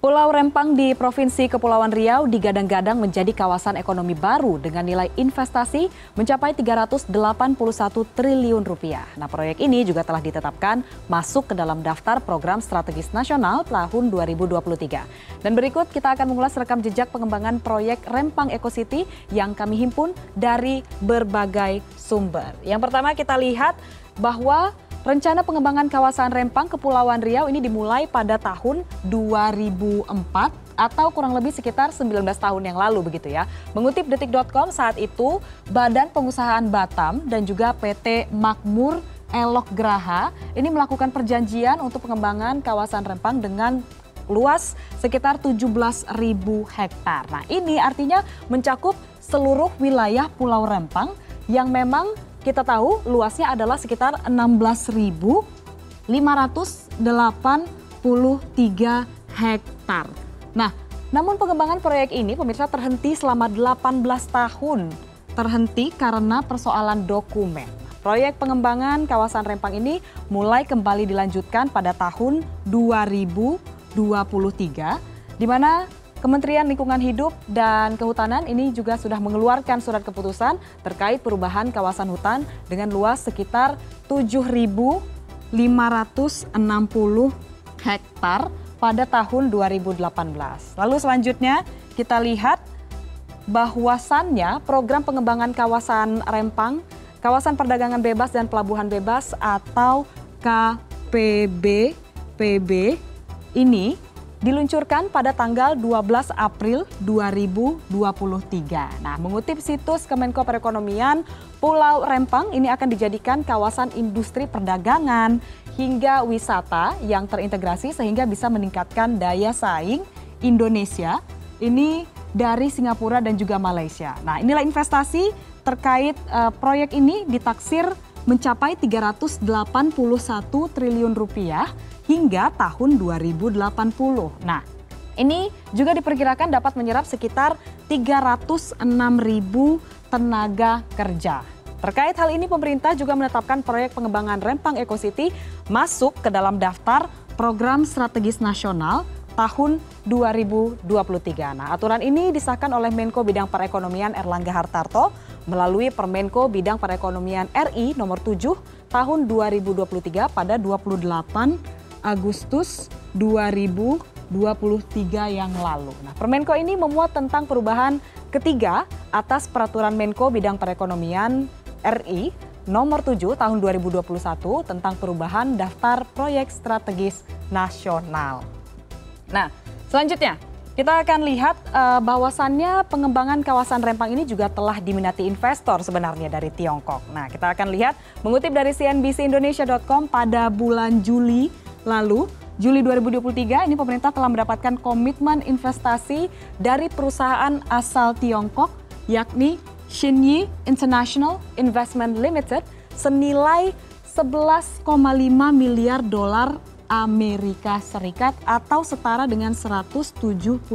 Pulau Rempang di Provinsi Kepulauan Riau digadang-gadang menjadi kawasan ekonomi baru dengan nilai investasi mencapai 381 triliun rupiah. Nah, proyek ini juga telah ditetapkan masuk ke dalam daftar program strategis nasional tahun 2023. Dan berikut kita akan mengulas rekam jejak pengembangan proyek Rempang Eco City yang kami himpun dari berbagai sumber. Yang pertama kita lihat bahwa rencana pengembangan kawasan Rempang Kepulauan Riau ini dimulai pada tahun 2004 atau kurang lebih sekitar 19 tahun yang lalu begitu ya. Mengutip detik.com saat itu Badan Pengusahaan Batam dan juga PT Makmur Elok Graha ini melakukan perjanjian untuk pengembangan kawasan Rempang dengan luas sekitar 17.000 hektar. Nah, ini artinya mencakup seluruh wilayah Pulau Rempang yang memang kita tahu luasnya adalah sekitar 16.583 hektar. Nah, namun pengembangan proyek ini pemirsa terhenti selama 18 tahun. Terhenti karena persoalan dokumen. Proyek pengembangan kawasan Rempang ini mulai kembali dilanjutkan pada tahun 2023 di mana Kementerian Lingkungan Hidup dan Kehutanan ini juga sudah mengeluarkan surat keputusan terkait perubahan kawasan hutan dengan luas sekitar 7.560 hektar pada tahun 2018. Lalu selanjutnya kita lihat bahwasannya program pengembangan kawasan Rempang, Kawasan Perdagangan Bebas dan Pelabuhan Bebas atau KPBPB ini diluncurkan pada tanggal 12 April 2023. Nah, mengutip situs Kemenko Perekonomian, Pulau Rempang ini akan dijadikan kawasan industri perdagangan hingga wisata yang terintegrasi sehingga bisa meningkatkan daya saing Indonesia ini dari Singapura dan juga Malaysia. Nah, inilah investasi terkait proyek ini ditaksir mencapai 381 triliun rupiah hingga tahun 2080. Nah, ini juga diperkirakan dapat menyerap sekitar 306.000 tenaga kerja. Terkait hal ini, pemerintah juga menetapkan proyek pengembangan Rempang Eco City masuk ke dalam daftar program strategis nasional tahun 2023. Nah, aturan ini disahkan oleh Menko Bidang Perekonomian Erlangga Hartarto melalui Permenko Bidang Perekonomian RI nomor 7 tahun 2023 pada 28 Agustus 2023 yang lalu. Nah, Permenko ini memuat tentang perubahan ketiga atas Peraturan Menko Bidang Perekonomian RI nomor 7 tahun 2021 tentang perubahan daftar proyek strategis nasional. Nah, selanjutnya kita akan lihat bahwasannya pengembangan kawasan Rempang ini juga telah diminati investor sebenarnya dari Tiongkok. Nah, kita akan lihat mengutip dari cnbcindonesia.com pada bulan Juli lalu, Juli 2023 ini pemerintah telah mendapatkan komitmen investasi dari perusahaan asal Tiongkok yakni Xinyi International Investment Limited senilai 11,5 miliar dolar Amerika Serikat atau setara dengan 175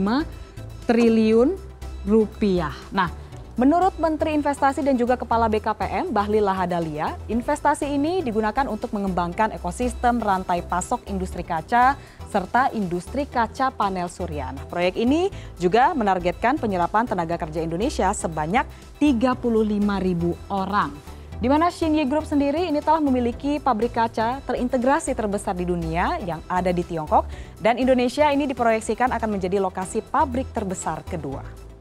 triliun rupiah. Nah, menurut Menteri Investasi dan juga Kepala BKPM, Bahlil Lahadalia, investasi ini digunakan untuk mengembangkan ekosistem rantai pasok industri kaca serta industri kaca panel surya. Nah, proyek ini juga menargetkan penyerapan tenaga kerja Indonesia sebanyak 35.000 orang. Di mana Xinyi Group sendiri ini telah memiliki pabrik kaca terintegrasi terbesar di dunia yang ada di Tiongkok dan Indonesia ini diproyeksikan akan menjadi lokasi pabrik terbesar kedua.